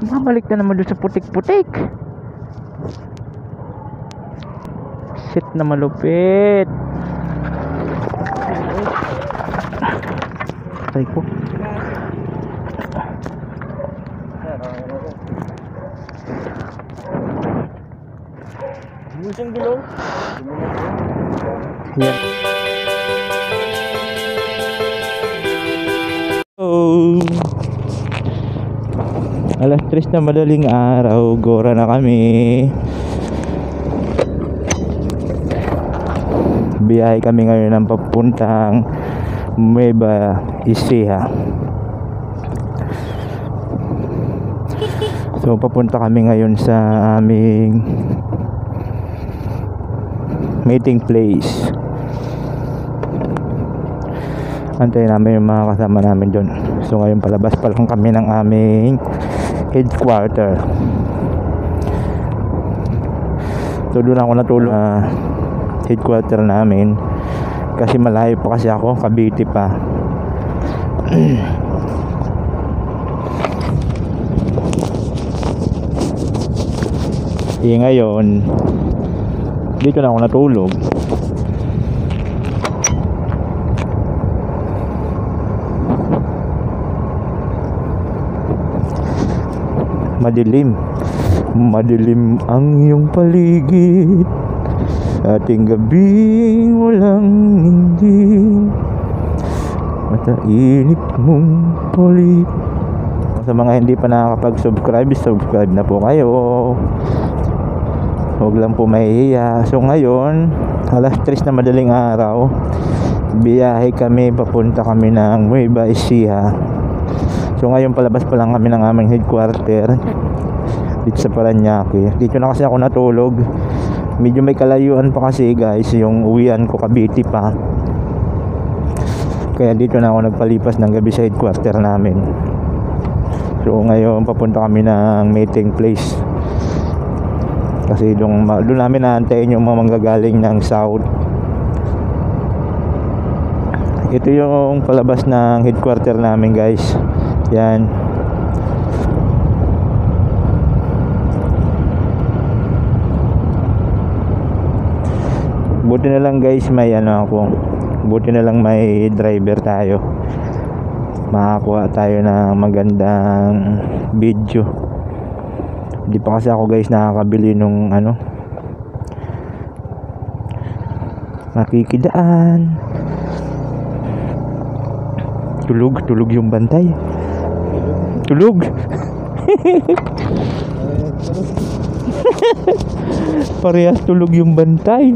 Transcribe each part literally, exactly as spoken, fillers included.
Mabalik na naman doon sa putik-putik. Shit na malupit. Tay ko. Musang gulong. Yan. Oh. Alas tres na madaling araw, gora na kami. Biyahe kami ngayon ng papuntang Nueva Ecija. So papunta kami ngayon sa aming meeting place. Antayin namin yung mga kasama namin doon. So ngayon palabas pa lang kami ng aming headquarter. So doon ako natulog sa headquarter namin kasi malayo pa kasi ako, Cavite pa. Eh ngayon dito na ako natulog. Madilim, madilim ang iyong paligid, ating gabing walang hindi, matainit mong palit. Sa mga hindi pa nakakapag-subscribe, subscribe na po kayo. Huwag lang po mahihiya. So ngayon, alas tres na madaling araw, biyahe kami, papunta kami ng Nueva Ecija. So ngayon palabas pa lang kami ng aming headquarter dito sa Parañaque. Dito na kasi ako natulog. Medyo may kalayuan pa kasi guys, yung uwian ko Cavite pa. Kaya dito na ako nagpalipas ng gabi sa headquarter namin. So ngayon papunta kami ng meeting place. Kasi doon, doon namin naantayin yung mga manggagaling ng south. Ito yung palabas ng headquarter namin guys. Yan. Buti na lang guys may ano ako. Buti na lang may driver tayo. Makakuha tayo ng magandang video. Hindi pa kasi ako guys nakakabili nung ano, makikidaan. Tulog, tulog yung bantay. Tulog. Parehas tulog yung bantay.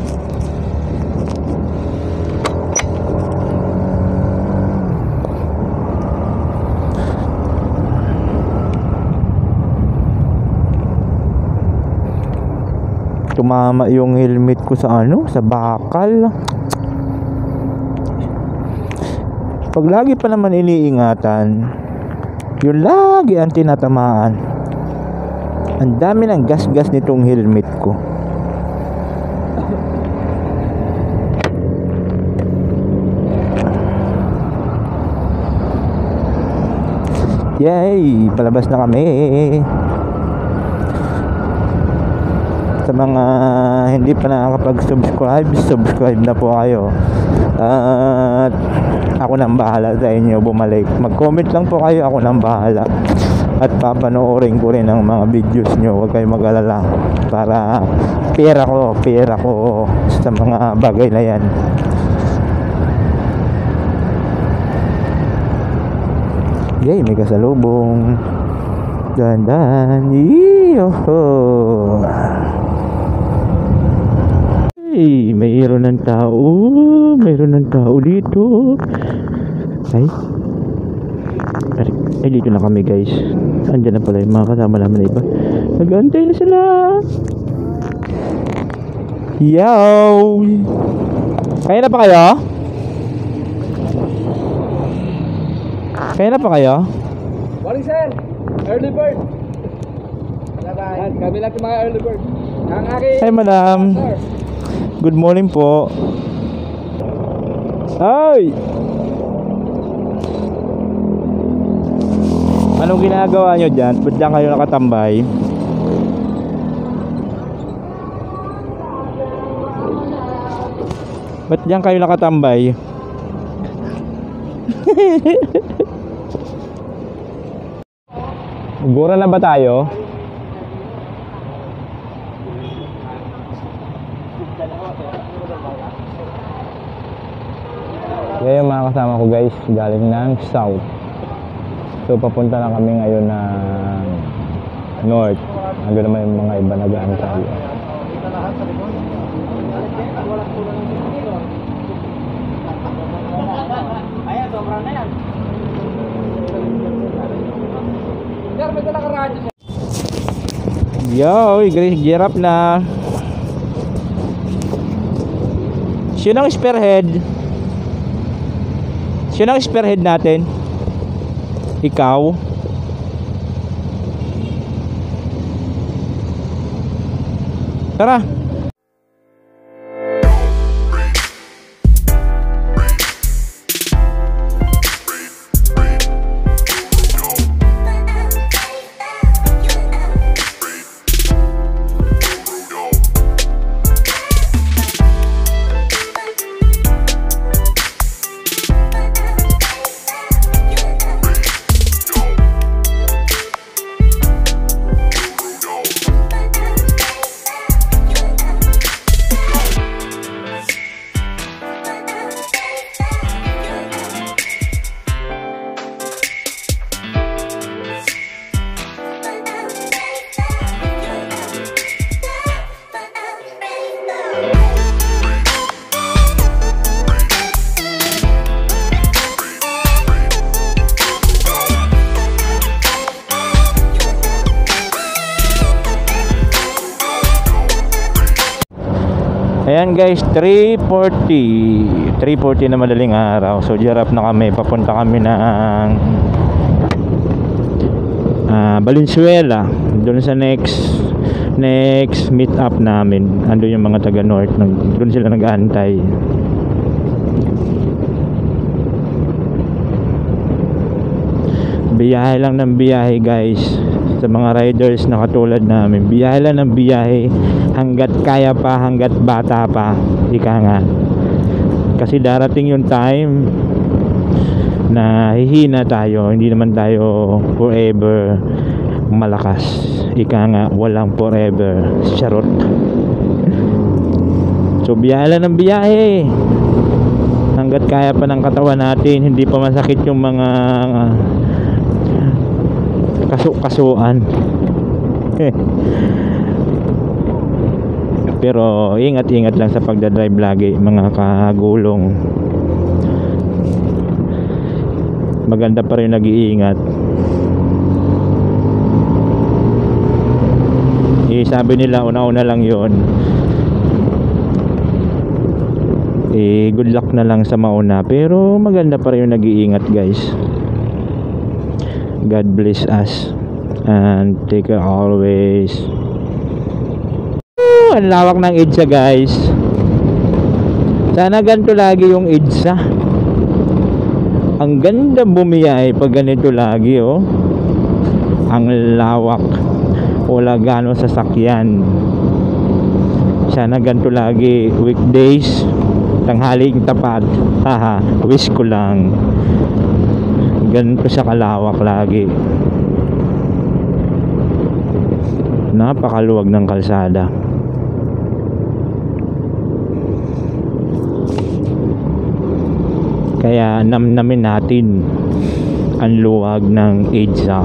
Tumama yung helmet ko sa ano, sa bakal. Pag lagi pa naman iniingatan, yun lagi ang tinatamaan. Ang dami ng gas-gas nitong helmet ko. Yay! Palabas na kami. Sa mga hindi pa nakakapag-subscribe, subscribe na po kayo. At ako nang bahala sa inyo bumalik. Mag-comment lang po kayo, ako nang bahala. At papanoorin ko rin ang mga videos nyo. Huwag kayong mag-alala. Para pera ko, pera ko sa mga bagay na yan. Yay, may kasalubong. Dahan-dahan. Iyoho. Hey, mayroon ng tao. Mayroon ng tao dito. Ay. Ay, dito na kami guys. Andyan na pala yung mga kasama namin na iba. Nag-antay na sila. Yo! Kaya na pa kayo? Kaya na pa kayo? Morning sir! Early bird! Bye-bye! Kami lang yung mga early bird. Ang aking... Hi madam! Good morning po. Ay! Anong ginagawa nyo dyan? Ba't dyan kayo nakatambay? Ba't dyan kayo nakatambay? Gura na ba tayo? Yan yung mga kasama ko guys, galing ng south. So papunta na kami ngayon ng north. Ando naman yung mga iba nag-aantay. Ayan, sobra na yan. Sir, may dala ka radyo siya. Yo, girap na. Sino ang spearhead? Sino ang spearhead natin? Ikaw? Tara. Ayan guys, three forty three forty na madaling araw. So girap na kami, papunta kami ng uh, Valenzuela. Doon sa next Next meet up namin. Andun yung mga taga north, doon sila nag-aantay. Biyahe lang ng biyahe guys. Sa mga riders na katulad namin, biyahe lang ng biyahe hanggat kaya pa, hanggat bata pa, ika nga. Kasi darating yung time na hihina tayo, hindi naman tayo forever malakas, ika nga, walang forever, charot. So biyahe lang ng biyahe hanggat kaya pa ng katawan natin, hindi pa masakit yung mga uh, kasu-kasuan. Pero ingat-ingat lang sa pagdadrive lagi mga kagulong. Maganda pa rin nag-iingat. Eh, sabi nila una-una lang yon. Eh, good luck na lang sa mauna. Pero maganda pa rin yung nag-iingat guys. God bless us and take care always. Woo, ang lawak ng EDSA guys. Sana ganito lagi yung EDSA. Ang ganda bumiyay pag ganito lagi oh. Ang lawak. Wala gano'ng sasakyan. Sana ganito lagi weekdays, tanghaling tapat. Haha, wish ko lang ganito siya kalawak lagi. Napakaluwag ng kalsada. Kaya namnamin natin ang luwag ng EDSA.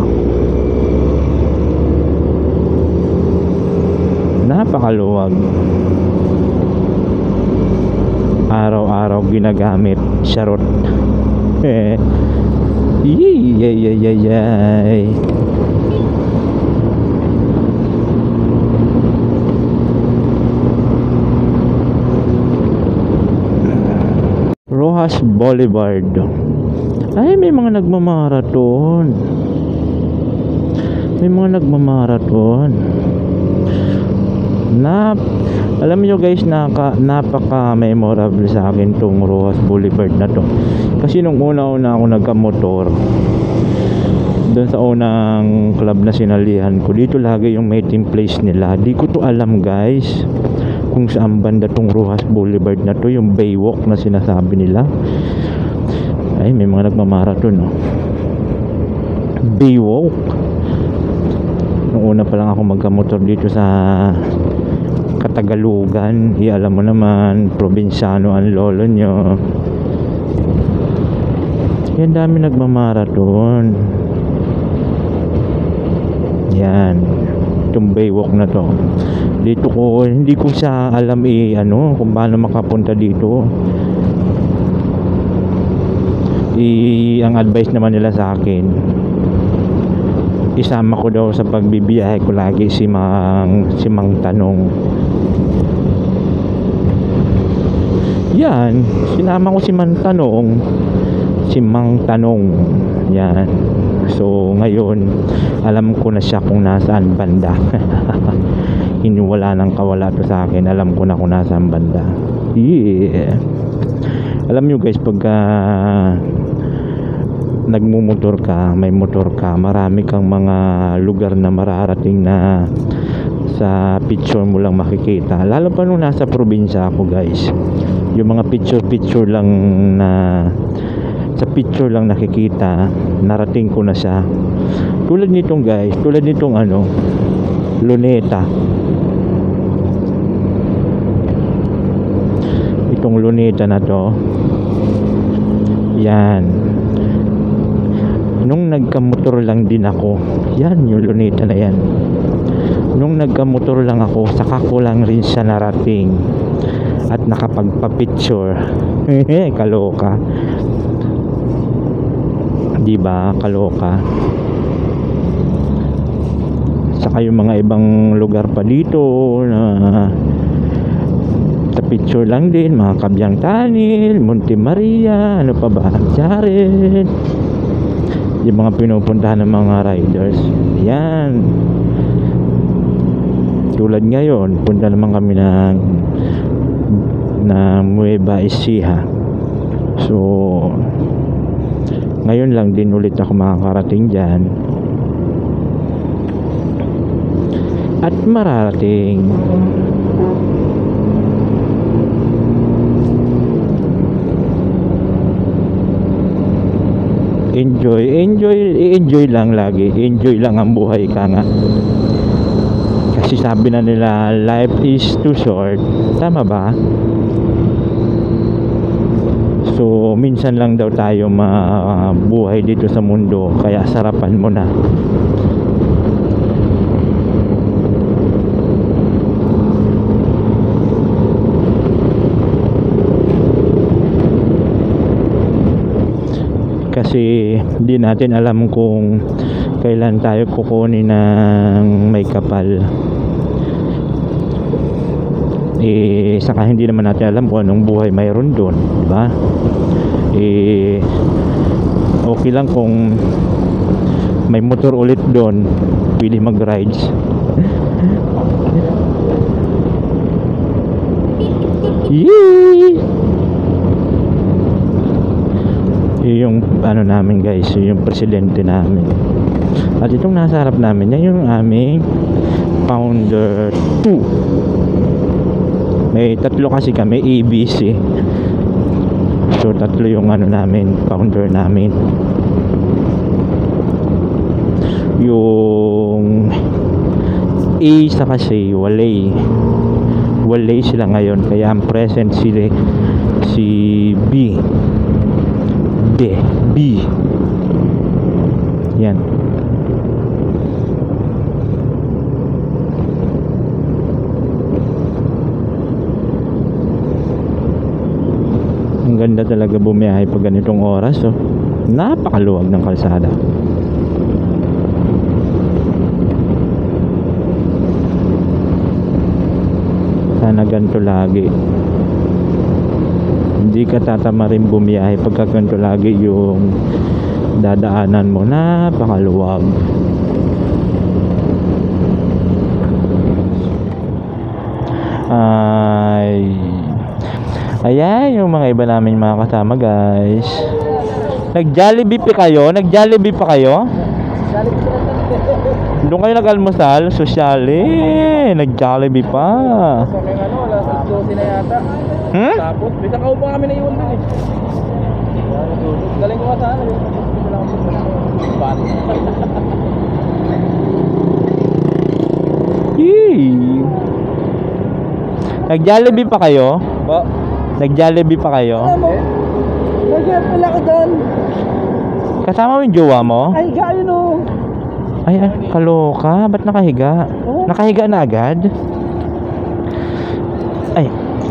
Napakaluwag. Araw-araw ginagamit. Charot. Eh. Yay, yay, yay, yay, yay. Rojas Boulevard. Ay, may mga nagmamaraton. May mga nagmamaraton. Nap, alam niyo guys, naka, napaka memorable sa akin tong Rojas Boulevard na to. Kasi nung una-una ako nagka-motor, doon sa unang club na sinalihan ko, dito lagi yung meeting place nila. Di ko to alam guys kung saan banda tong Rojas Boulevard na to, yung Baywalk na sinasabi nila. Ay, may mga nagmamarathon, no? Baywalk. Nung una pa lang ako magkamotor dito sa Katagalugan, eh, alam mo naman, probinsyano ang lolo nyo. Yan, dami nagmamarathon. Yan, itong Baywalk na to. Dito ko, hindi ko siya alam eh, ano, kung paano makapunta dito. I, ang advice naman nila sa akin, isama ko daw sa pagbibiyahe ko lagi si Mang, si Mang Tanong. Yan, sinama ko si Mang Tanong, si Mang Tanong. Yan. So ngayon, alam ko na siya kung nasaan banda. Hindi, wala nang kawala to sa akin. Alam ko na kung nasaan banda. Yeah. Alam nyo guys, pagka nagmumotor ka, may motor ka, marami kang mga lugar na mararating na sa picture mo lang makikita. Lalo pa nung nasa probinsya ako guys, yung mga picture picture lang na sa picture lang nakikita, narating ko na siya. Tulad nitong guys, tulad nitong ano, Luneta. Itong Luneta na to, yan, nung nagkamotor lang din ako, yan yung Luneta na yan. Nung nagkamotor lang ako, saka ko lang rin siya narating at nakapagpa-picture. Kaloka, diba? Kaloka. Saka yung mga ibang lugar pa dito na sa picture lang din, mga Kabyang Tanil, Monte Maria, ano pa ba, Jared, yung mga pinupuntahan ng mga riders. Yan, tulad ngayon, punta naman kami ng na Nueva Ecija. So ngayon lang din ulit ako makakarating dyan at mararating. Enjoy, enjoy, enjoy lang lagi. Enjoy lang ang buhay ka nga. Kasi sabi na nila, life is too short. Tama ba? So, minsan lang daw tayo mabuhay dito sa mundo. Kaya sarapan mo na. Kasi hindi natin alam kung kailan tayo kukunin ng may kapal. Eh, saka hindi naman natin alam kung anong buhay mayroon doon, di ba? Eh, okay lang kung may motor ulit doon, pwede mag-rides. Yee! Yung ano namin guys, yung presidente namin. At itong nasa harap namin, yan yung aming founder two. May tatlo kasi kami, A B C. So tatlo yung ano namin, founder namin. Yung A sa kasi walay. Walay sila ngayon, kaya ang present sila si B. B. B. Yan. Ang ganda talaga bumiyahe pag ganitong oras, oh. Napakaluwag ng kalsada. Sana ganito lagi. Hindi ka tatama rin bumiyahe pagka ganito lagi yung dadaanan mo. Napakaluwag. Ay, ayan yung mga iba namin mga kasama guys. Nag Jollibee pa kayo? Nag Jollibee pa kayo? Doon kayo nag-almusal? Sosyal eh. Nag-Jollibee pa. Sa may ano, alas dose na yata. Hmm? Tapos, bisa ka pa kami na iwan doon eh. Galing ko ka sana. Hindi lang ako bali. Yee. Nag-Jollibee pa kayo? Ba? Nag-Jollibee pa kayo? Ano mo? Nag-get pala ka dyan. Kasama mo yung jowa mo? Ay, gano'n o. Ay, ah, kaloka. Ba't nakahiga? Oh. Nakahiga na agad? Ay.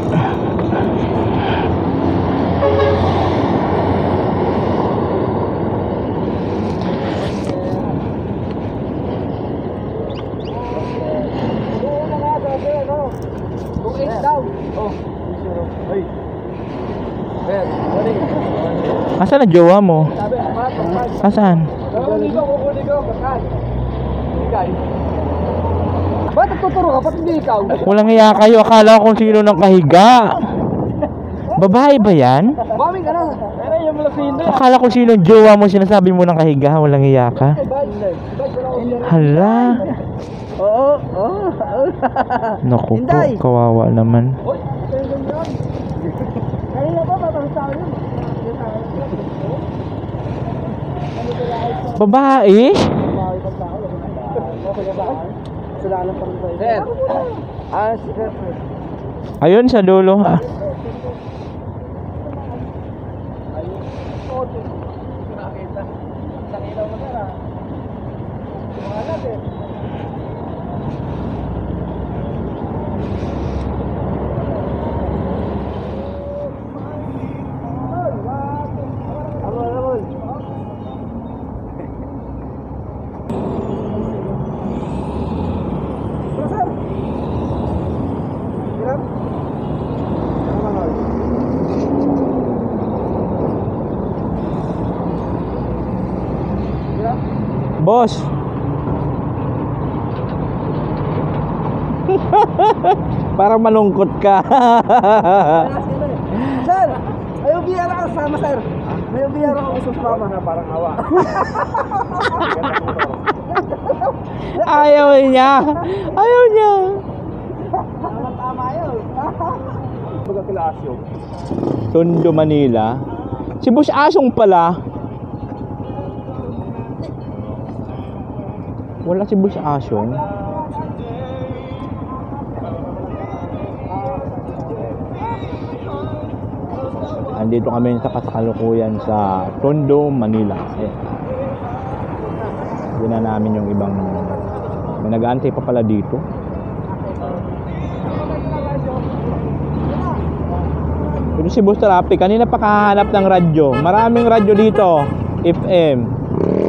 Asan na jowa mo? Asan? Ba't nagtuturo ka? Ba't hindi ikaw? Walang iya kayo. Akala ko kung sino nang kahiga. Babae ba yan? Baming ka na. Pero yung malasino. Akala ko sino yung jowa mo sinasabi mo nang kahiga. Walang iya ka. Hala. Oo. Oo. Naku po. Kawawa naman. Kanina ba matang sa akin? Babae? Sir. Ah, sir. Ayun sa dulo. Ah. Boss. Parang malungkot ka. Sir, ayaw biyara ka sama, sir. Ayaw biyara ka usos mama na parang hawa. Ayaw niya. Ayaw niya. Tama yun. Pagkakilasyo. Tondo, Manila. Si Boss Asong pala. Wala si Boss Asong. Andito kami sa kasalukuyan sa Tondo, Manila. Ayan. Hindi na namin yung ibang... May nag-aantay pa pala dito. Ito si Boss Traffic. Kanina pa kahanap ng radyo. Maraming radyo dito. F M.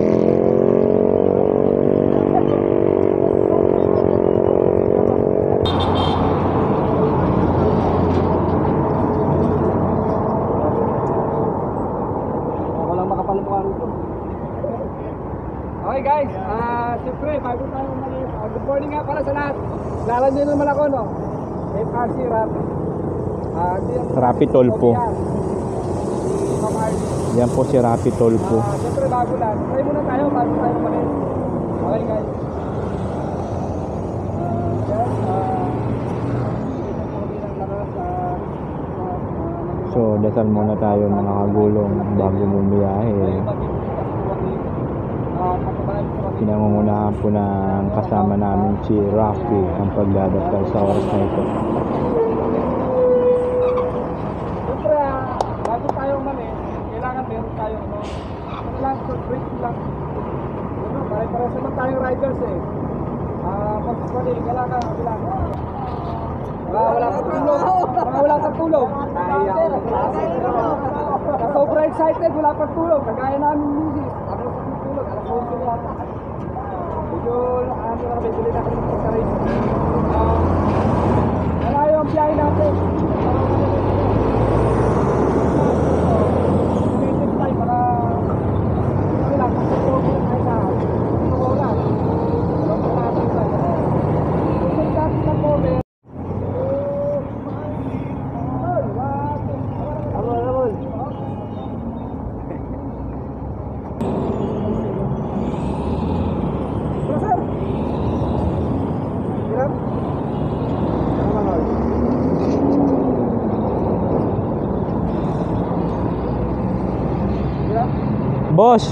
Okay guys, ah, siyempre, bago tayo umalis, uh, good morning nga para sa lahat. Lalan nyo naman ako, no? F R C Rappi. Ah, Rappi Tolpo. Yan po si Rappi Tolpo. Ah, siyempre, bago lang. Try muna tayo, bago tayo umalis. Okay guys. Yan, ah, So, dasal muna tayo mga kagulong bago bumiyahe. Pinangungunahan po ng kasama namin si Rafi ang pagdadasal sa oras na ito. siyempre, ah, bago tayo umalis, kailangan meron tayo, no? Ano lang, short break lang. Ano, pare-pares naman tayong riders eh. Ah, pag-pali, kailangan, kailangan. Wala, wala pang tulog. Mga wala pang tulog. Sa sobra excited, wala pang tulog. Kagaya namin music. Ako sa tulog, alas onse na yata. Medyo, ano na kami, bili na kami ng pagka-race. Ah, malayo ang biyahe natin. Native time, para ano lang, kasi tulog ko lang kahit na ano ko lang. Tulog ko natin tayo. Tulog natin lang po, may Boss.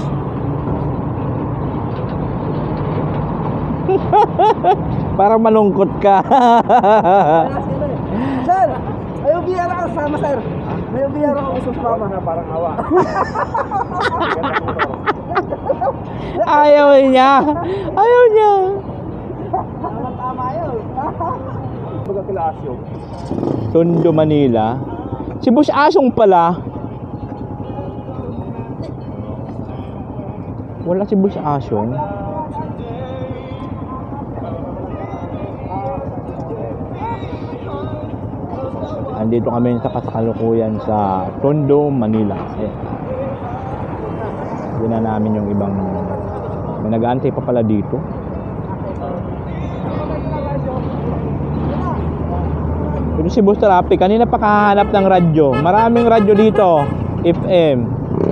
Parang malungkot ka. Sir, may ubiyara ka sama, sir. May ubiyara ka gusto sumama na parang awa. Ayaw niya. Ayaw niya. Tama yun. Baga kila Asyo. Tondo, Manila. Si Boss Asong pala. Wala si Boss Asong. Andito kami sa kasalukuyan sa Tondo, Manila. Ayan. Hindi na namin yung ibang... May nag-aantay pa pala dito. Pero si Boss Traffic, kanina pa kahanap ng radyo. Maraming radyo dito. F M.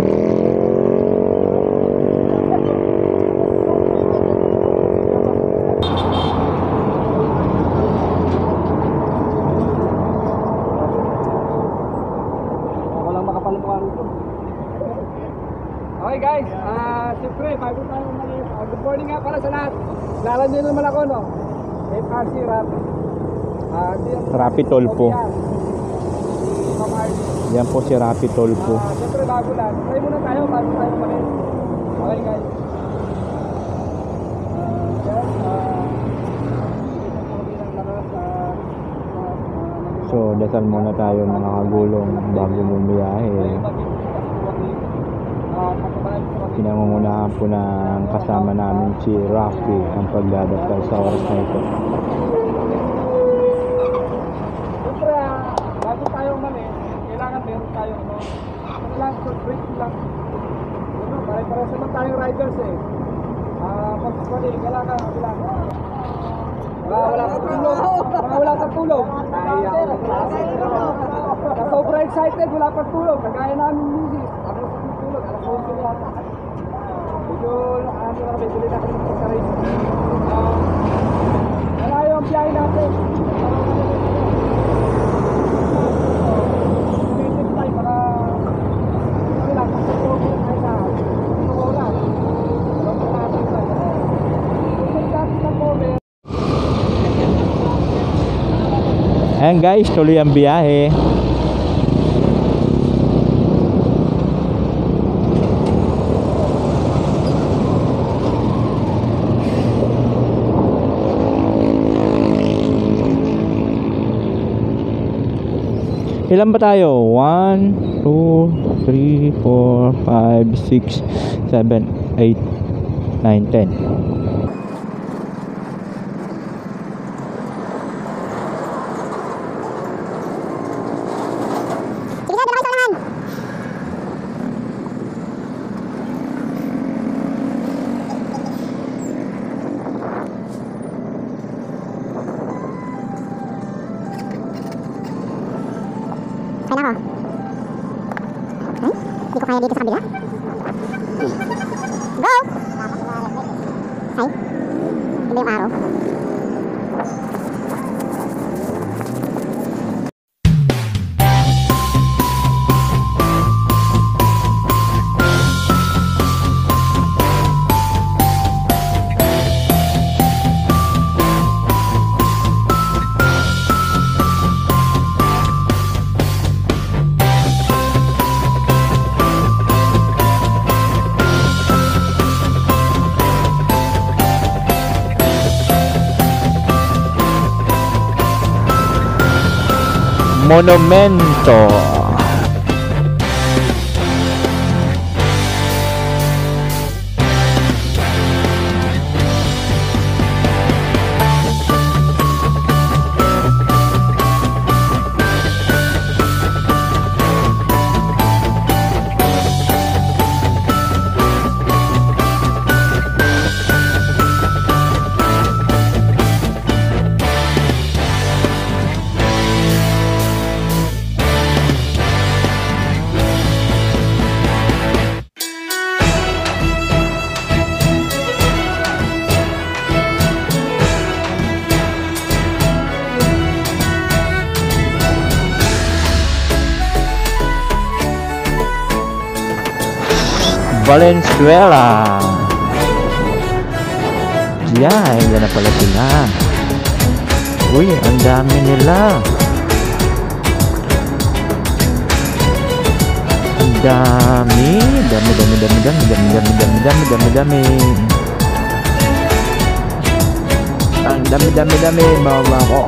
Walang makapalumukha rito. Okay guys, ah, siyempre, bago tayo umalis, uh, good morning nga para sa lahat. Lalan nyo naman ako, no? F R C Rappi. Ah, Rappi Tolpo. Yan po si Rappi Tolpo. Ah, siyempre bago lang. Try muna tayo bago tayo umalis. Okay guys. Yan, ah, So, dasal muna tayo mga kagulong bago bumiyahe. Pinangungunahan po ng kasama namin si Rafi ang pagdadasal sa oras na ito. siyempre, ah, bago tayo umalis, kailangan meron tayo, no? Ano lang, short break lang. Ano, pare-pares naman tayong riders eh. Ah, pag-pali, kailangan, kailangan. Wala, wala pang tulog. Mga wala pang tulog. Sa sobra excited, wala pang tulog. Kagaya namin music. Ako sa tulog, alas onse na yata. Medyo, ano na kami, bili na kami ng pagka-race. Ah, malayo ang biyahe natin. Native tayo, para ano lang, kasi tulog na tayo sa tulungan. Tulog na natin tayo. Tulog natin ng moment. Ayan guys, tuloy ang biyahe. Ilan ba tayo? one, two, three, four, five, six, seven, eight, nine, ten. Kaya ako. Ay, hindi ko kaya dito sa kabila. Go! Ay, hindi yung araw. Monumento. Valenzuela. Yan, yan na pala sila. Uy, ang dami nila. Ang dami. Dami, dami, dami, dami, dami, dami, dami, dami, dami, dami. Ang dami, dami, dami, mama ko.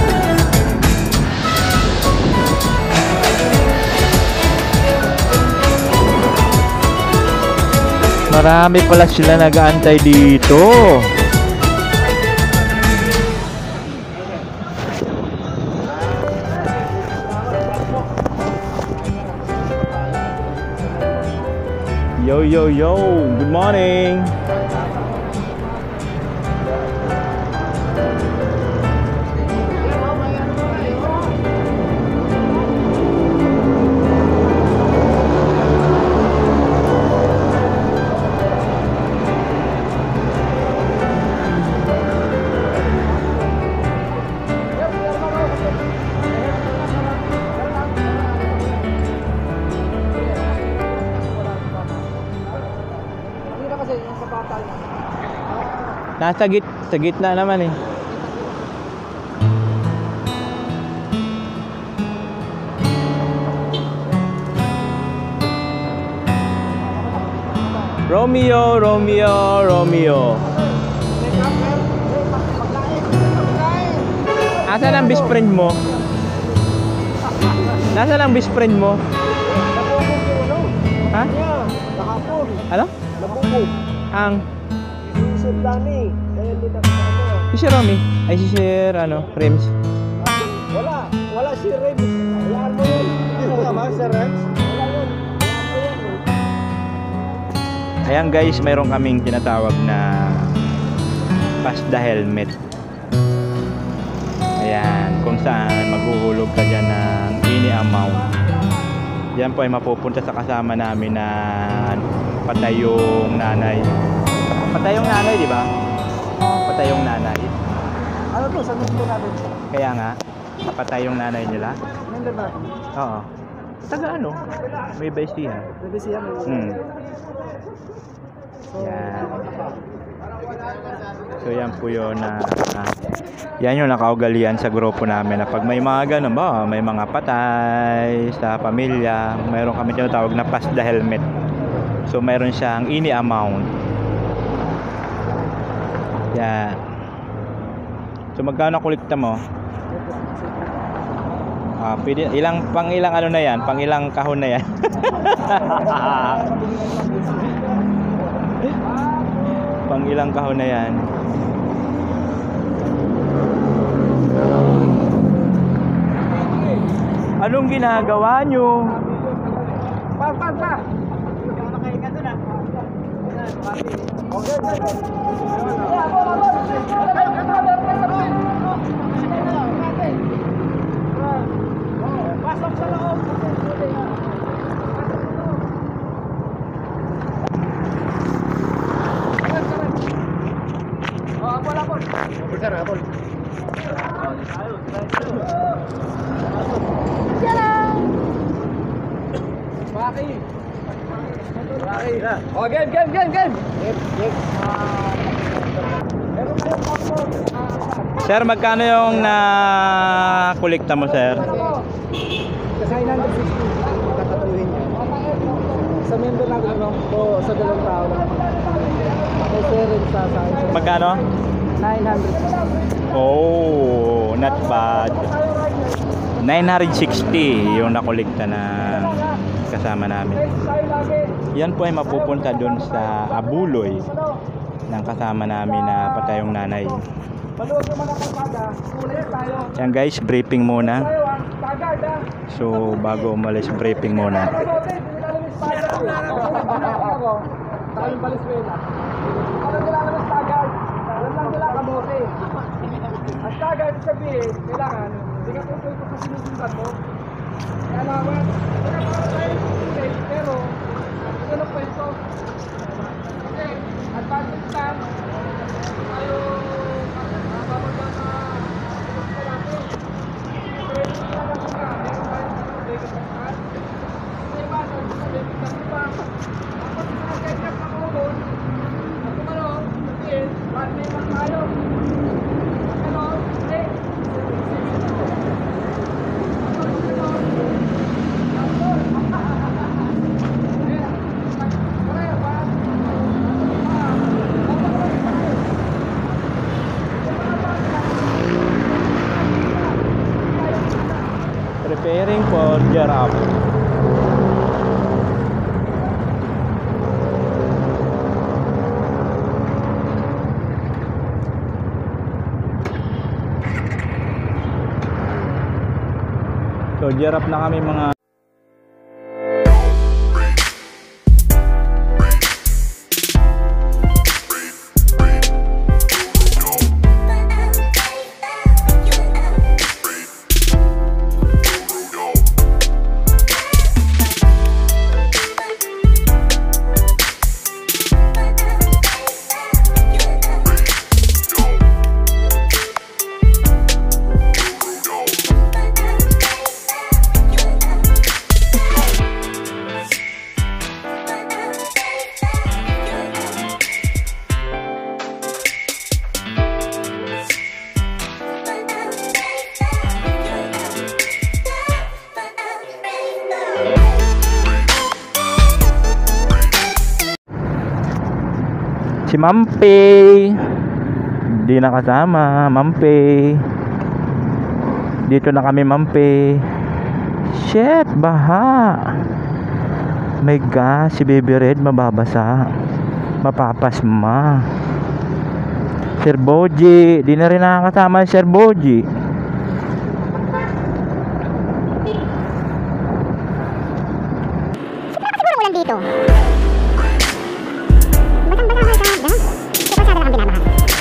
Marami pala sila nag-aantay dito. Yo, yo, yo. Good morning. Nasa git, sa gitna naman eh. Romeo, Romeo, Romeo. Asan ang best friend mo? Nasaan ang best friend mo? Ha? Kahapon. Ano? Nabubog. Ang Si Sir Danny. Kaya hindi na kasama. si Sir Romy? Ay si Sir ano, Rems. Wala. Wala si Rems. Wala mo yun. Ano ka ba, Sir Rems? Wala yun. Wala mo yun. Ayan guys, mayroon kaming tinatawag na pass the helmet. Ayan, kung saan maghuhulog ka dyan ng any amount. Yan po ay mapupunta sa kasama namin na patay yung nanay. Patay yung nanay, di ba? Patay yung nanay. Ano to? Saan dito natin? Kaya nga, patay yung nanay nila. Nandun ba? Oo. Taga ano? May baisihan. Pwede siya. Hmm. Yan. So yan po yun na uh, yan yung nakaugalian sa grupo namin na pag may mga ganun ba, may mga patay sa pamilya, mayroon kami tinatawag na pass the helmet. So mayroon siyang any amount. Yan. So magkano kulikta mo? Ah, pwede, ilang pang ilang ano na yan? Pang ilang kahon na yan? Pang ilang kahon na yan? Anong ginagawa nyo? Pa, pa, pa! Makain ka doon ah. Okay, okay, okay. Pasok sa loob. Oh, apol, apol. Apol, sir, apol. Maki. Maki. Oh, game, game, game, game. Game, game. Sir, magkano yung na-kulikta mo, sir? Kasi nine sixty. Kakatuhin niya. Sa member lang ano, o sa dalawang tao lang. Ako sir rin sa sa Magkano? nine hundred. Oh, not bad. nine sixty yung nakulikta ng kasama namin. Yan po ay mapupunta doon sa Abuloy ng kasama namin na patay yung nanay. Maluwag naman ang kalsada. Ulit tayo. Yan guys, briefing muna. Tayo ah. Tagad ah. So bago umalis, briefing muna. Tayong Valenzuela. Ano nila naman sa tagad? Alam lang nila kamote. Ang tagad sabihin, kailangan, hindi ka tutuloy ko sa sinusundan mo. Kaya naman, pero, ito na kwento. Kasi, advantage lang, tayo, mababagyan na, natin. Pero, hindi na lang sila, meron tayo sa mga legal na saan. Kasi, iwasan, sa legal na sila. Ako, Preparing for giraffe. So giraffe na kami mga si Mampay, di nakasama. Mampay, dito na kami. Mampay, shit, baha. My God, si Baby Red mababasa, mapapasma. Sir Boji, di na rin nakakasama si Sir Boji. Siguro ulan dito. Basang-basa ka, ha? Sa kalsada lang ang binabahal.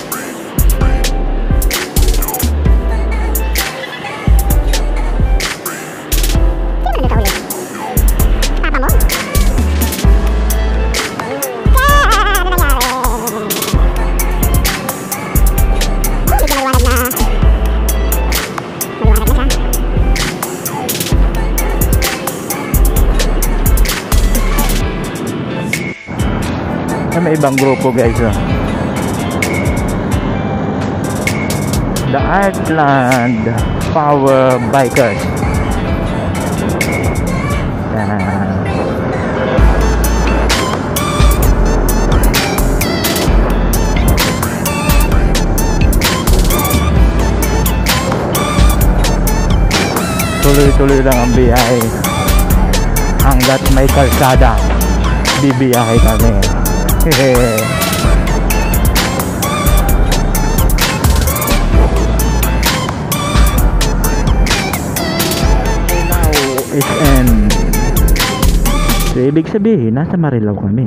Sino nandun sa huli? Papa mo? Kaya, ano nangyari? Medyo maliwanag na. Maliwanag na siya. Ay, may ibang grupo guys, oh. The Heartland Power Bikers. Yan. Tuloy-tuloy lang ang biyahe hanggat may kalsada. Bibiyahe kami. Hehe. Now is end. So, ibig sabihin, nasa Marilao kami.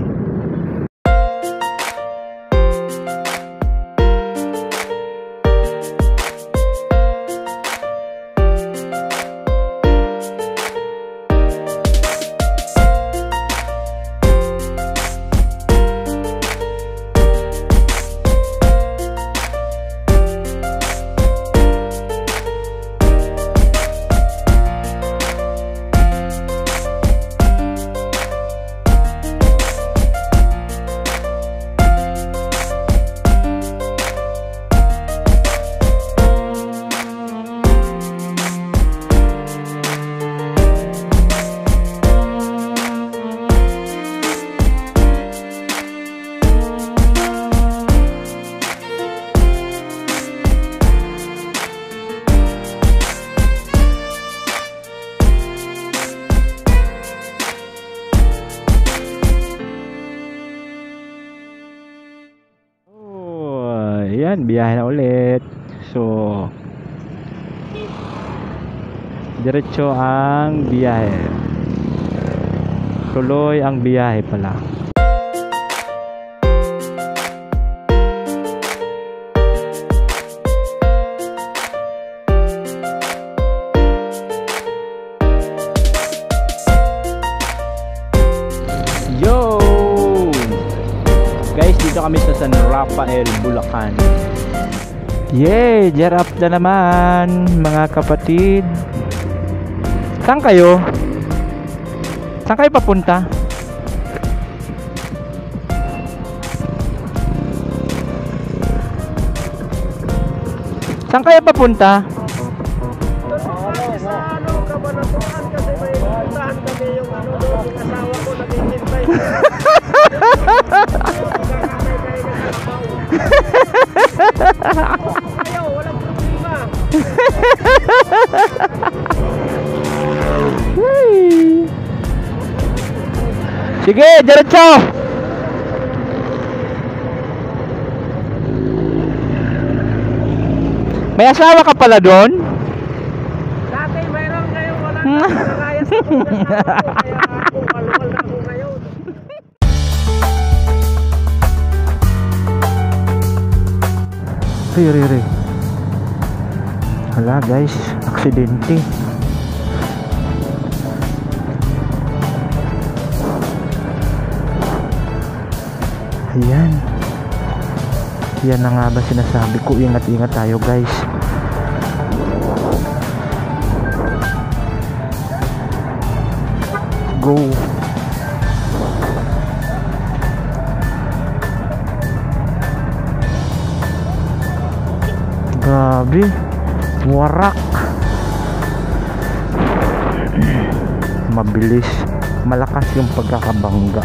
Ayan, biyahe na ulit. So, diretso ang biyahe. Tuloy ang biyahe pala. Yo! Guys, dito kami sa San Rafael, Bulacan. Yay! Giraffe na naman, mga kapatid. Saan kayo? Saan kayo papunta? Saan kayo papunta? Sa ano, Cabanatuan kasi may puntahan kami yung ano doon, yung asawa ko naghihintay. Ayaw, walang problema. Sige, diretso! May asawa ka pala doon? Dati mayroon ngayon, wala na. Narayas ako ng asawa ko, kaya ako, walwal na ako ngayon. Re, re, re. Hala guys, aksidente. Ayan. Yan na nga ba sinasabi ko, ingat-ingat tayo guys. Go. Grabe, warak. Mabilis, malakas yung pagkakabangga.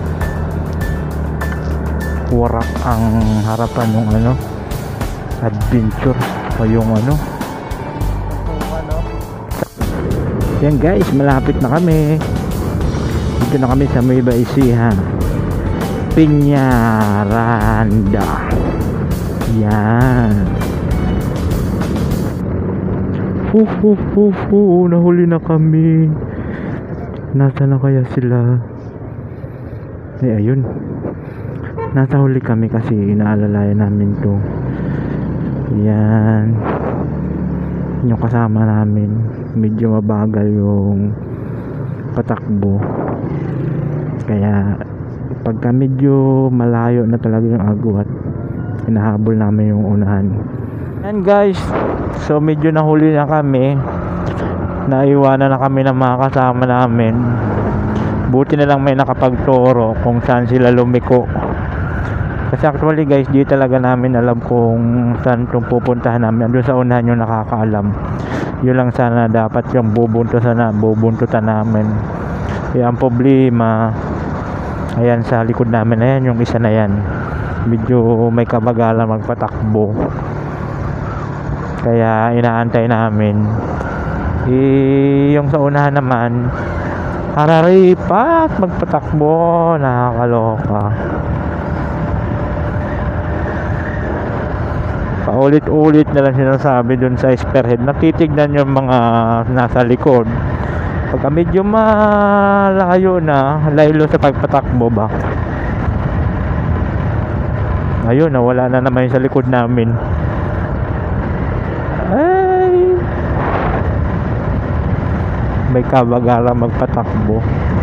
Warak ang harapan ng ano, adventure o yung ano. Yan guys, malapit na kami. Dito na kami sa Nueva Ecija, Peñaranda. Yan. Hu hu hu hu, nahuli na kami. Nasaan na kaya sila? Eh ayun, nasa huli kami kasi inaalalayan namin to. Yan, yung kasama namin, medyo mabagal yung patakbo, kaya pagka medyo malayo na talaga yung agwat, hinahabol namin yung unahan. And guys, so medyo nahuli na kami, naiwanan na kami ng mga kasama namin. Buti na lang may nakapagturo kung saan sila lumiko. Kasi actually guys, di talaga namin alam kung saan itong pupuntahan namin. Doon sa unahan yung nakakaalam. Yun lang sana dapat yung bubuntutan na, bubuntutan namin. Kaya ang problema, ayan sa likod namin, ayan yung isa na yan. Medyo may kabagalan magpatakbo. Kaya inaantay namin. E, yung sa unahan naman, hararipat magpatakbo, nakakaloka. Paulit-ulit na lang sinasabi dun sa spearhead, natitignan yung mga nasa likod. Pagka medyo malayo na, laylo sa pagpatakbo ba, ayun, nawala na naman yung sa likod namin. Ay, may kabagala magpatakbo.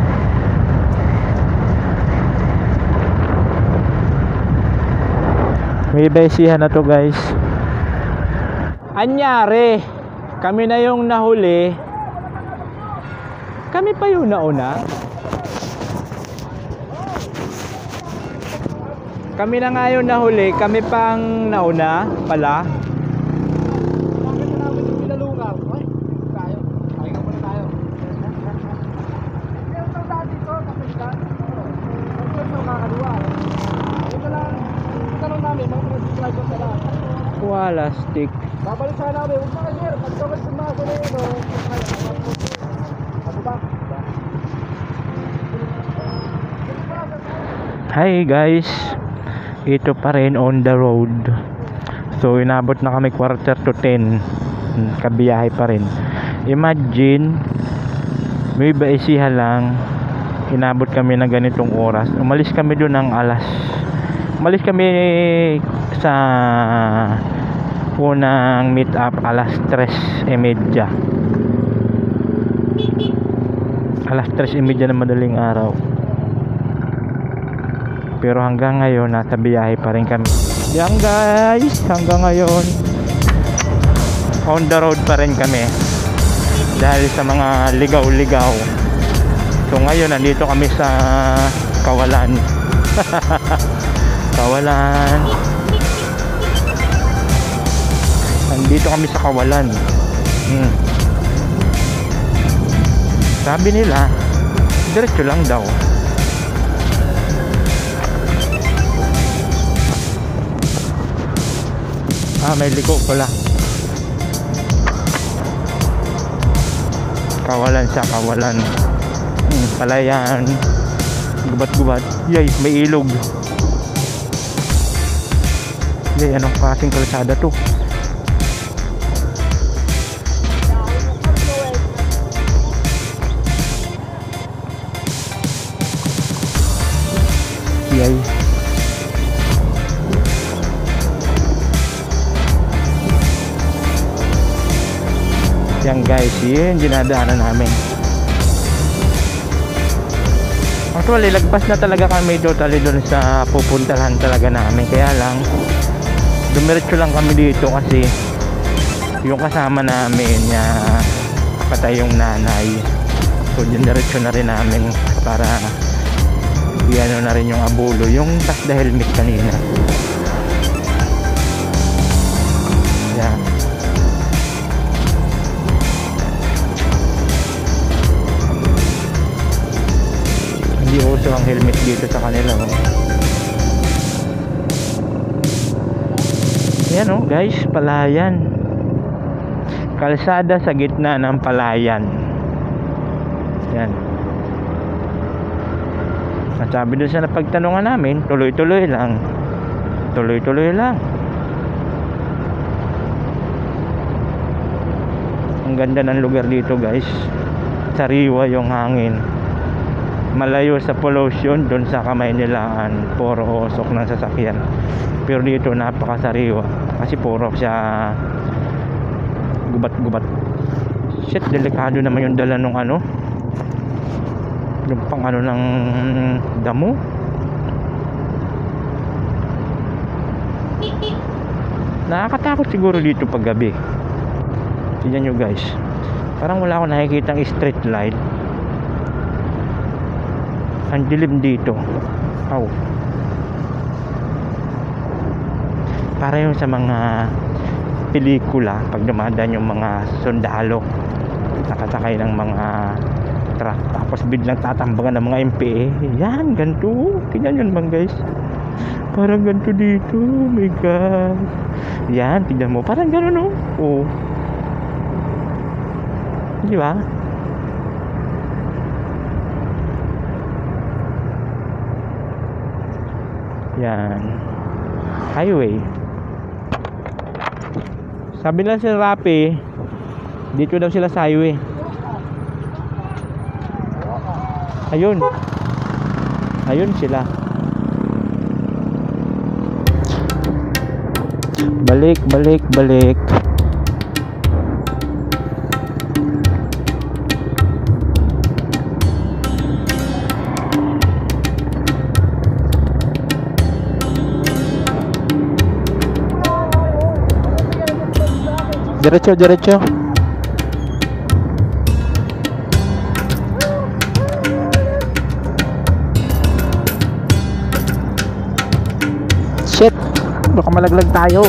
May besihan na to guys. Anyari, kami na yung nahuli. Kami pa yung nauna. Kami na nga yung nahuli, kami pang nauna pala. Bakit na namin yung pinalungaw? Ay, tayo. Tayo muna tayo. Kaya ito dati ito, kapitan. Ito ito kakaliwa. Ito lang, tanong namin, mga prescriber na lang. Wala stick. Babalik sana namin, huwag mga sir, pagkawag sa mga sa rin, o, ano ba? Hi guys, ito pa rin on the road. So inabot na kami quarter to ten, kabiyahe pa rin. Imagine, may Ecija lang, inabot kami ng ganitong oras. Umalis kami doon ng alas, umalis kami sa unang meet up alas tres e media, alas tres e media na madaling araw. Pero hanggang ngayon nasa biyahe pa rin kami. Yan guys, hanggang ngayon on the road pa rin kami dahil sa mga ligaw-ligaw. So ngayon nandito kami sa Kawalan. Kawalan. Nandito Dito kami sa Kawalan. Hmm. Sabi nila, diretso lang daw. Ah, may liko pala. Kawalan sa Kawalan. Hmm, Palayan. Gubat-gubat. Yay, may ilog. Yay, anong klaseng kalsada to? Yay. Yan guys, yun dinadaanan namin. Actually, lagpas na talaga kami totally doon sa pupuntahan talaga namin. Kaya lang, dumiretso lang kami dito kasi yung kasama namin na patay yung nanay. So, diniretso na rin namin para iano na rin yung abulo, yung tas the helmet kanina. Yan. Hindi uso ang helmet dito sa kanila, oh. Yan, oh guys, Palayan. Kalsada sa gitna ng Palayan. Yan. At sabi doon sa napagtanungan namin, tuloy-tuloy lang. Tuloy-tuloy lang. Ang ganda ng lugar dito guys. Sariwa yung hangin. Malayo sa pollution doon sa Kamaynilaan, puro usok ng sasakyan. Pero dito napakasariwa kasi puro siya gubat-gubat. Shit, delikado naman yung dala nung ano, yung pang ano ng damo. Nakakatakot siguro dito pag gabi. Tingnan nyo guys, parang wala akong nakikitang street light. Ang dilim dito. Aw. Para yung sa mga pelikula pag dumadaan yung mga sundalo nakasakay ng mga truck tapos biglang tatambangan ng mga M P A. Yan, ganito. Tingnan yun bang guys, parang ganito dito. Oh my god. Yan, tingnan mo, parang gano'n, no? Oh, di ba? Yan, highway. Sabi lang si Rapi, dito daw sila sa highway. Ayun. Ayun sila. Balik, balik, balik. Diretso, diretso. Shit, baka malaglag tayo.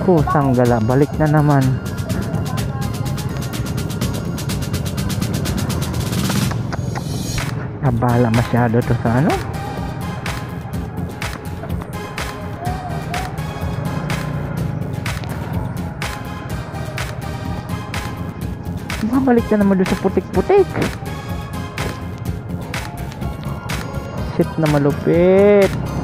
Naku, sanggala, balik na naman. Abala masyado to sa ano. Bumalik na naman doon sa putik-putik. Shit na malupit.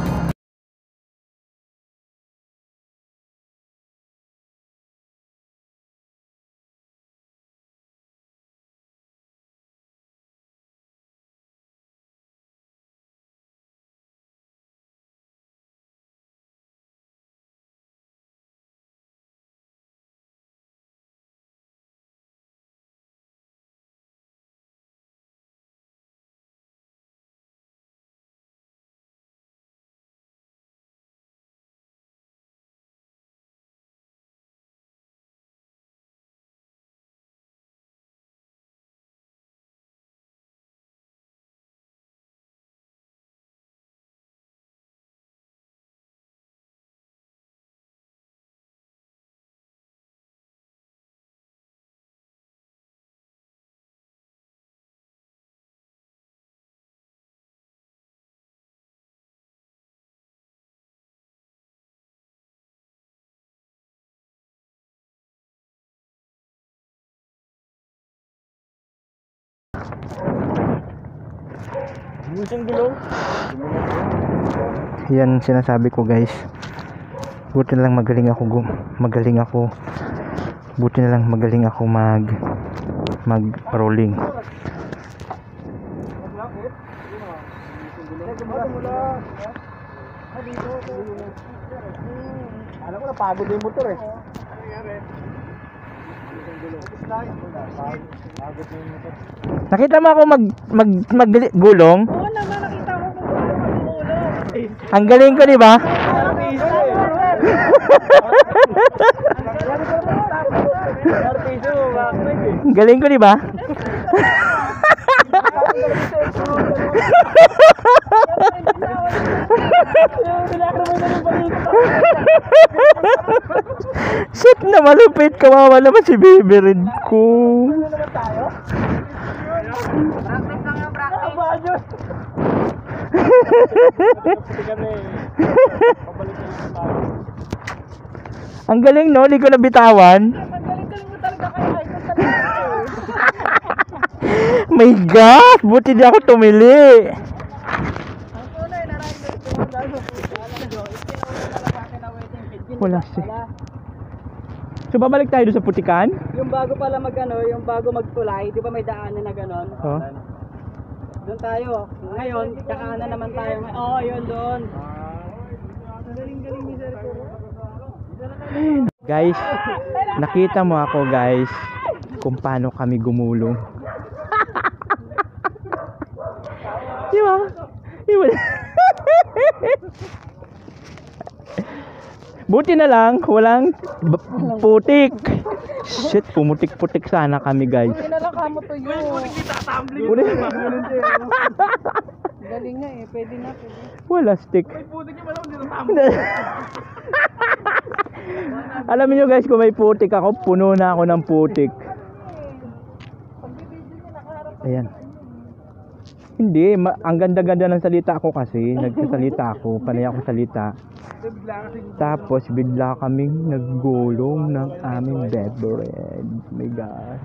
Yan sinasabi ko guys. Buti na lang magaling ako gum magaling ako. Buti na lang magaling ako mag mag rolling. Alam ko na pagod yung motor eh. Nakita mo ako mag mag maggulong? Oo naman, nakita ko kung magulong. Ang galing ko, di ba? Ang galing ko, di ba? Shit na malupit, kawawa naman si baby red ko. Ang galing no, hindi ko nabitawan. Galing-galing mo talaga kaya ito talaga. My God, buti di ako tumili. Ang tunay na rider ko yung gano'n. Wala si. So babalik tayo doon sa putikan? Yung bago pala mag ano, yung bago magtulay, di ba may daanan na gano'n? Oh. Doon tayo. Ngayon, kakaanan naman tayo. Oo, oh, yun doon. Galing-galing ni Sir ko. Guys, nakita mo ako guys kung paano kami gumulong. Di ba? Di ba? Buti na lang, walang b- putik. Shit, pumutik-putik sana kami guys. Hindi na lang kamo to yun. Putik. Galing nga eh, pwede na. Pwede. Wala stick. Alam niyo guys, kung may putik ako, puno na ako ng putik. Ayan. Hindi, ma- ang ganda-ganda ng salita ko kasi, nagsasalita ako, panay ako salita. Tapos bigla kaming naggulong ng aming beverage. My gosh.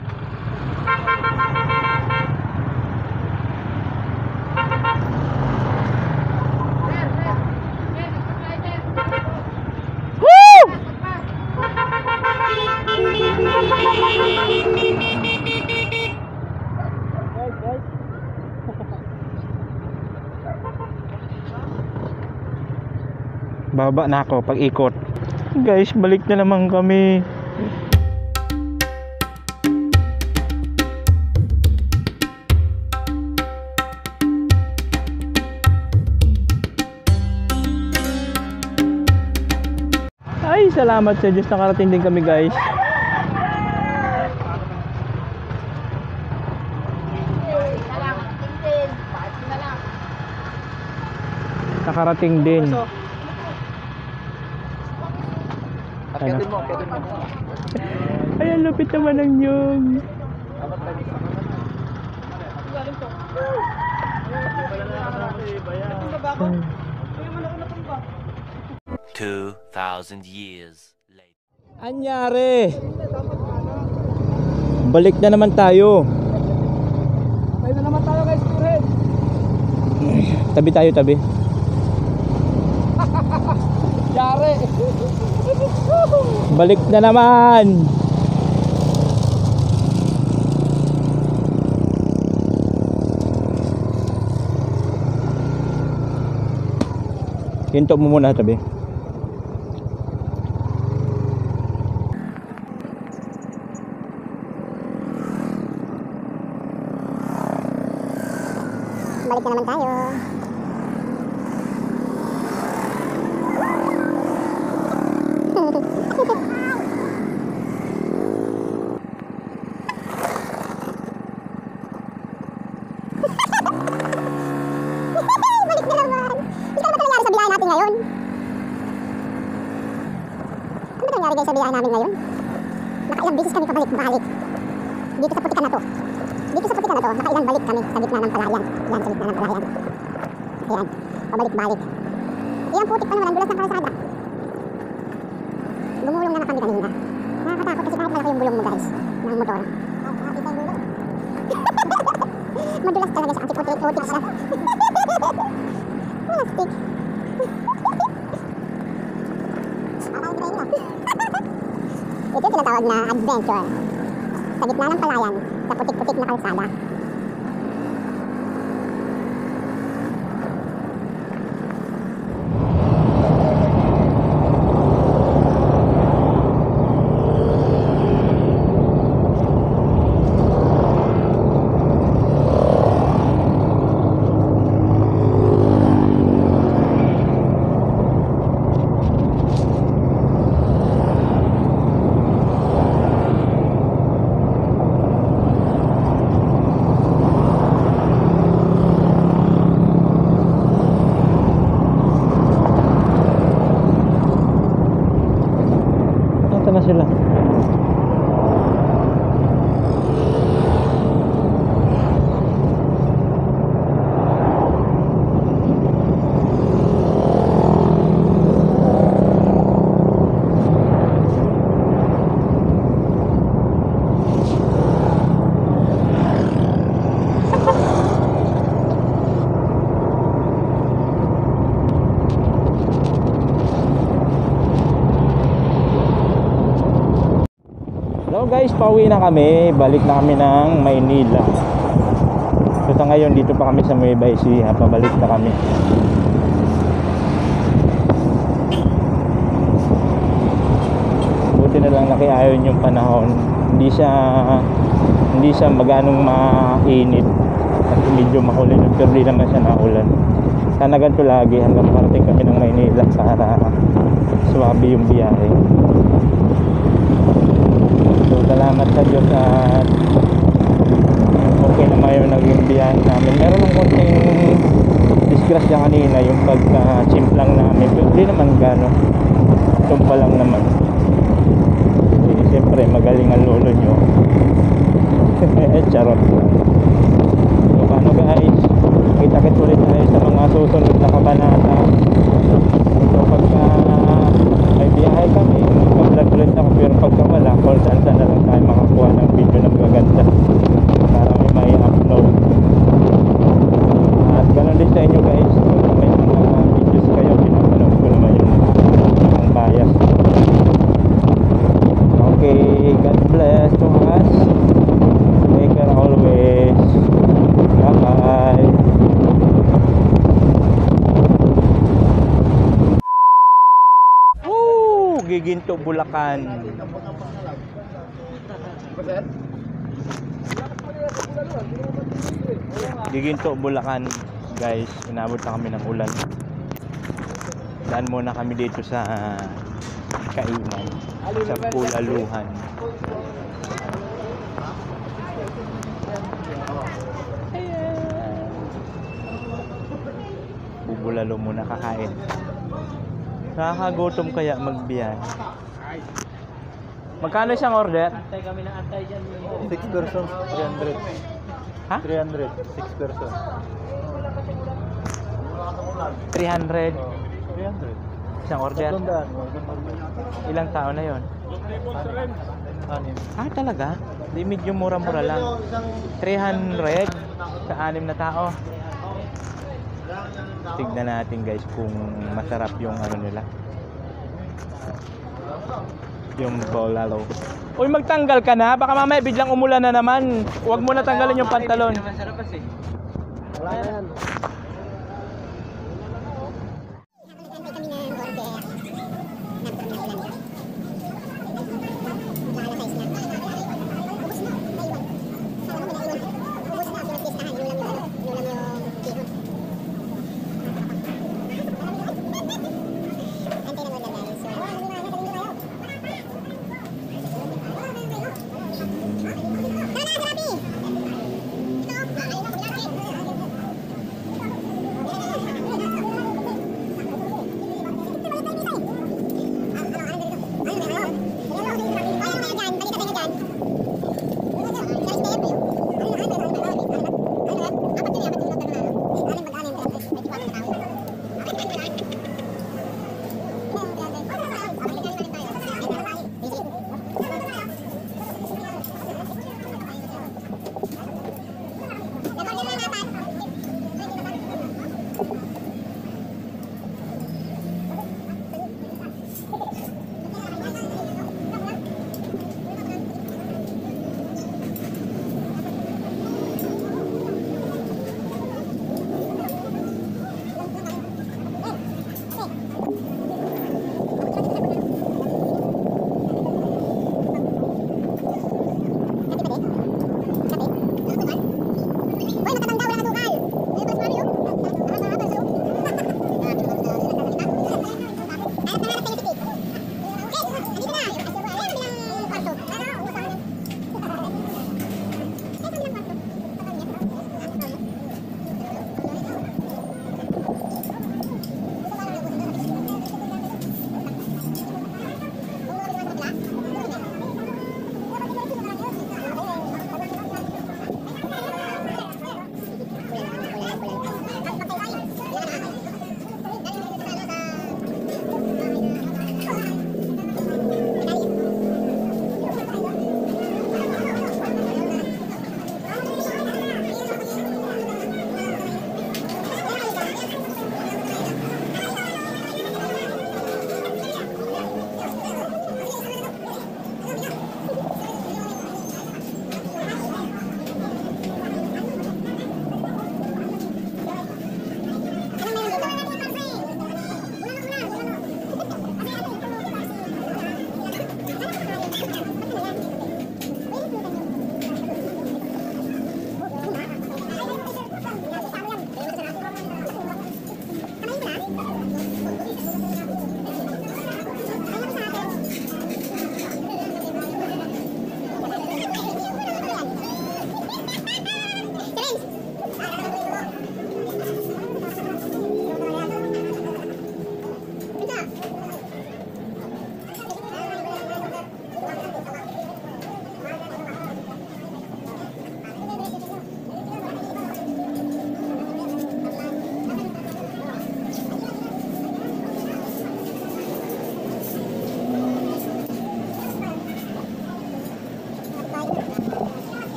Baba na ako pag ikot. Guys, balik na naman kami. Ay, salamat sa Diyos, nakarating din kami guys. Nakarating din. Akitin mo, akitin mo. Ayan, lupit naman ng nyog. Two thousand years later. Anyari? Balik na naman tayo. Tayo na naman tayo guys, Spearhead. Tabi tayo, tabi. Yari. Balik na naman. Hinto mo muna, tabi. Balik na naman tayo. Balik na naman. Ikaw ba nangyari sa biyahe natin ngayon? Ano ba nangyari guys sa biyahe namin ngayon? Nakailang beses kami pabalik-balik. Dito sa putikan na to. Dito sa putikan na to, nakailang balik kami sa gitna ng palayan. Yan, sa gitna ng palayan. Ayan, pabalik-balik. Iyan putik pa naman, ang dulas ng kalsada. Gumulong na na kami kanina. Nakakatakot kasi kahit malaki yung gulong mo guys, ng motor. Madulas talaga siya, antiputik-putik siya. Plastic. Ito yung tinatawag na adventure. Sa gitna ng palayan, sa putik-putik na kalsada. Na sila. So guys, pauwi na kami. Balik na kami ng Maynila. So sa ngayon, dito pa kami sa Nueva Ecija. Pabalik na kami. Buti na lang nakiayon yung panahon. Hindi siya Hindi siya maganong mainit. At medyo makulit. Pero di naman siya naulan. Sana ganito lagi hanggang parating kami ng Maynila para swabe yung biyahe. So salamat sa Diyos at okay naman yung naging biyahe namin. Meron ng konting disgrasya kanina yung pagka-chimplang namin. Pero hindi naman gano'n. Tumpa lang naman. Eh, siyempre magaling ang lolo nyo. Charot. So paano guys? Kita-kit ulit tayo sa mga susunod na kabanata. So pagka may biyahe kami, mag-vlog ulit ako, pero pagka wala, call saan saan na lang tayo makakuha ng video na magaganda para may may upload. At ganoon din sa inyo guys, kung may mga videos kayo, pinapanood ko naman yung ang bias. Okay, God bless to us. Take care always. Bye. Woo! Giginto, Bulacan. Giginto, Bulacan. Guys, inabot na kami ng ulan. Daan muna kami dito sa kainan. Sa Pulaluhan. Bubulalo muna kakain. Nakakagutom kaya magbiyahe. Magkano siyang order? Antay kami na antay dyan. six persons, three hundred. Ha? three hundred, six persons. three hundred. three hundred. Isang order. Tandaan. Ilang tao na yon? Anim. Ah, talaga? Di medyo mura-mura lang. three hundred sa anim na tao. Tignan natin guys kung masarap yung ano nila. Yung bolalo. Uy, magtanggal ka na. Baka mamaya biglang umulan na naman. Huwag mo na tanggalin yung pantalon. Masarap kasi. Wala na yan.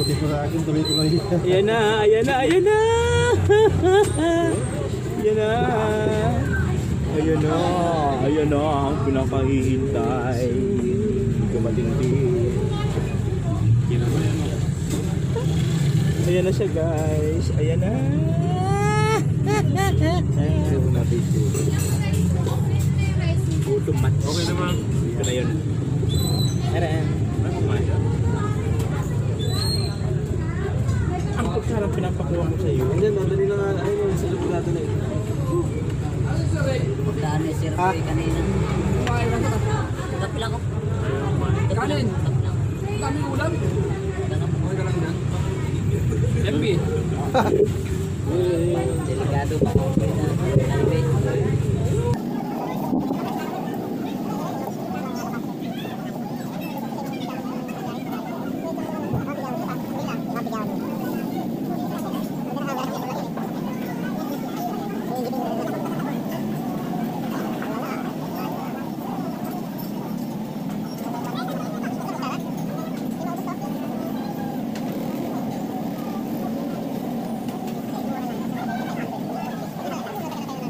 Ayan na, ayan na, ayan na! Ayan na! Ayan na, ayan na ang pinakahihintay. Dumating din. Ayan na siya guys, ayan na! Automat. Okay naman. Ito na yun. Ayan. Ang pagkarang pinapakuha mo sa'yo. Hindi, madali na nga. Ayun, sa loob natin eh. Daan ni Sir Boy kanina. Kapi lang ako. Kanin. Dami ulam. Okay ka lang yan. M P. Delikado pa ako na. Alvin. Thank you.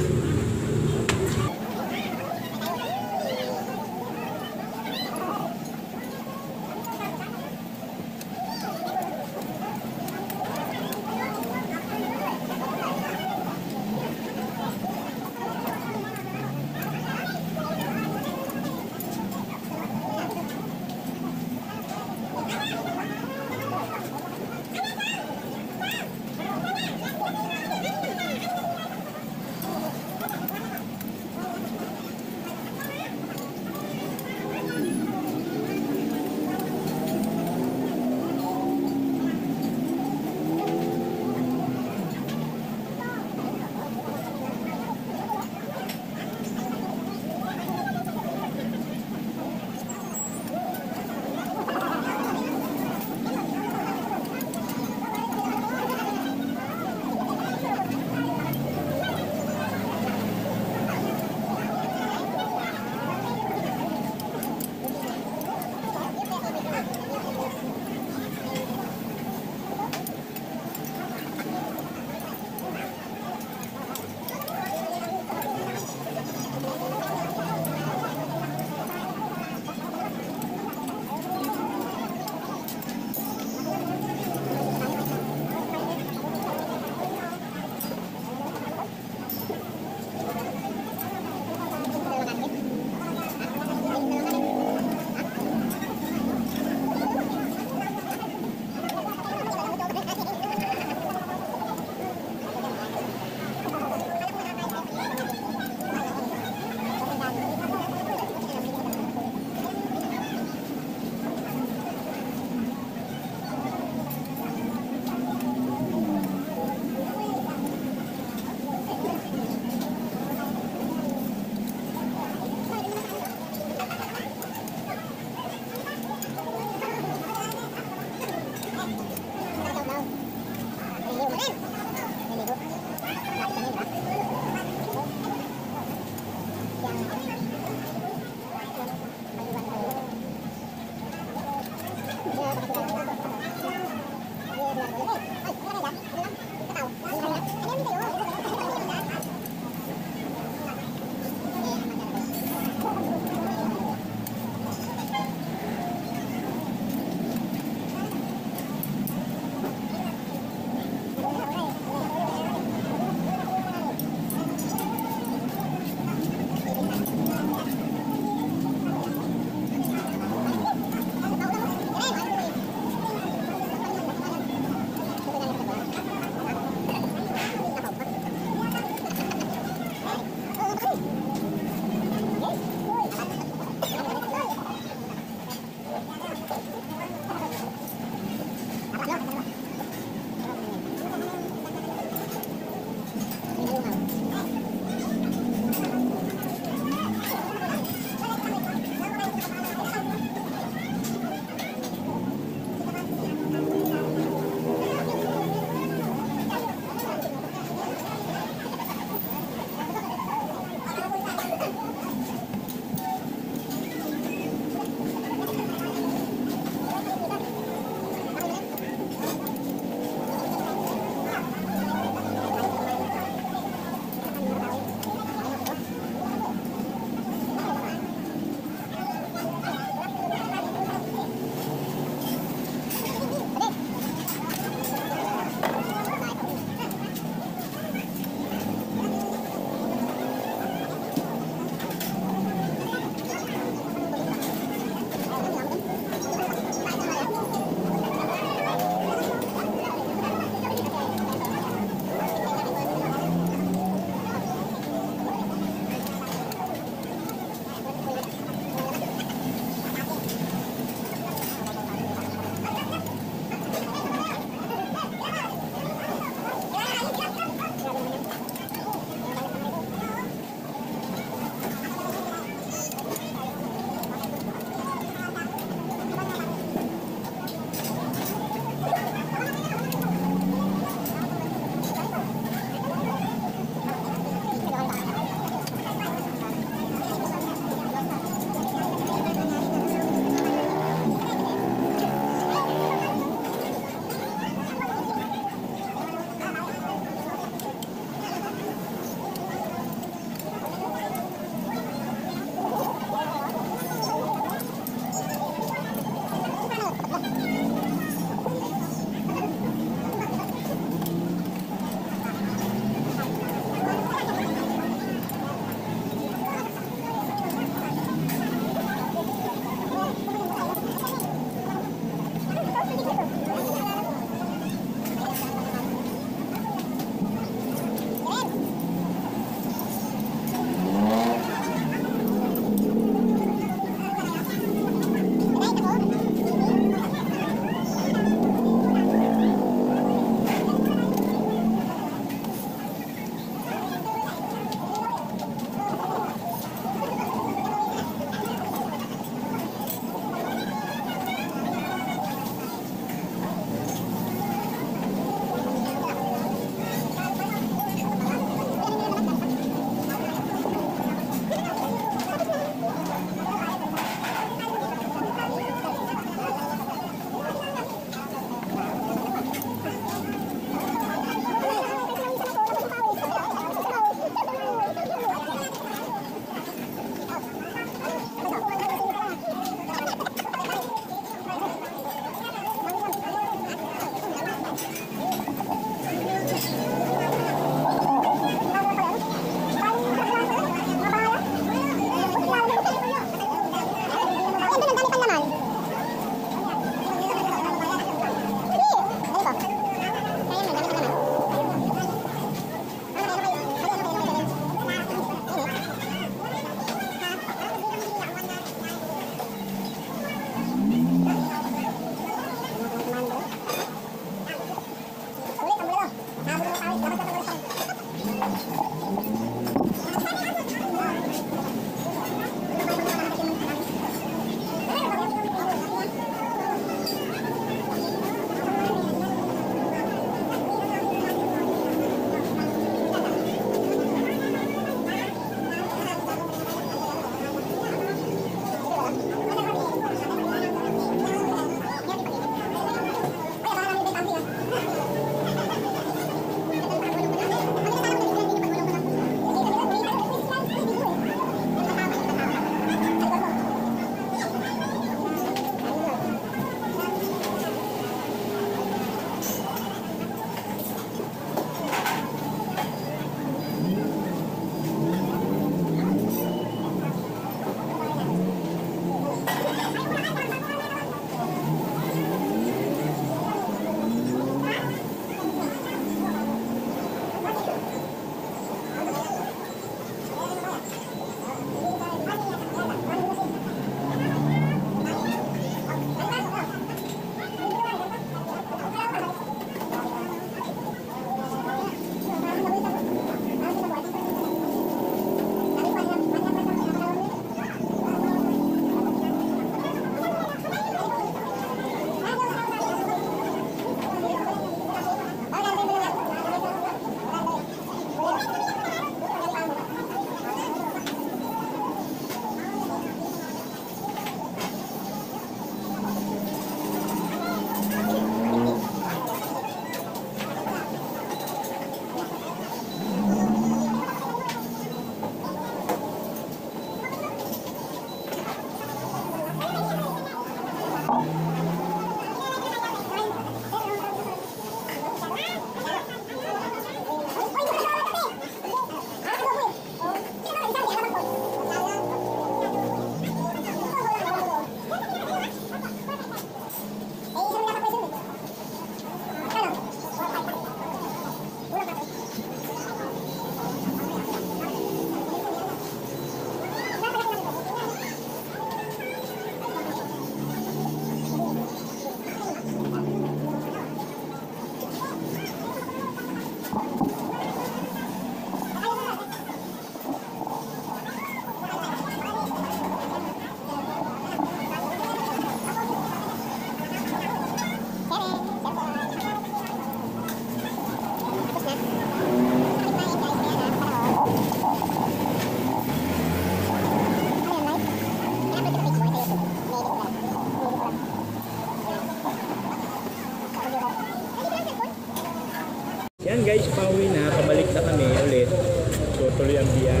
Yan guys, pauwi na, pabalik na kami ulit. So tuloy ang biyahe.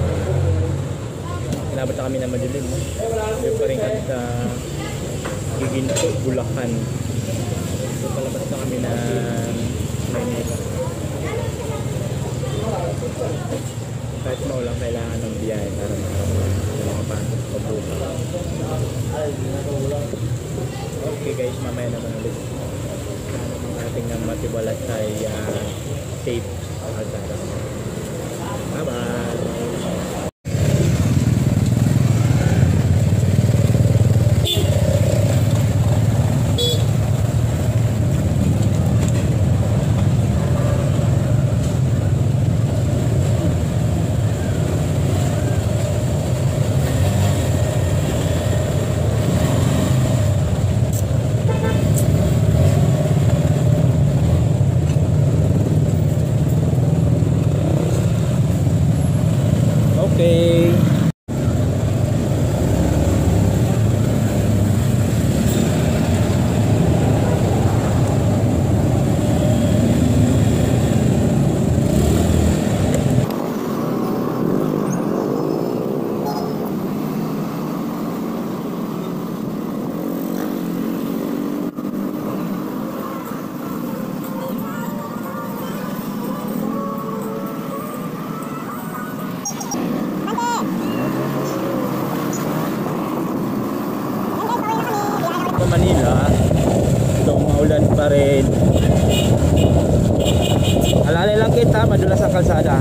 Nabot na kami na madilim. Doon pa rin kami sa Giginto, Bulacan. So palabas na kami na Maynila. Kahit maulang kailangan ng biyahe para makapasok sa buka. Okay guys, mamaya naman ulit. Ating ng matibalas ay uh, safe sa kalsada. Bye bye! Okay. Manila, so maulan pa rin. Alalay lang kita, madulas sa kalsada.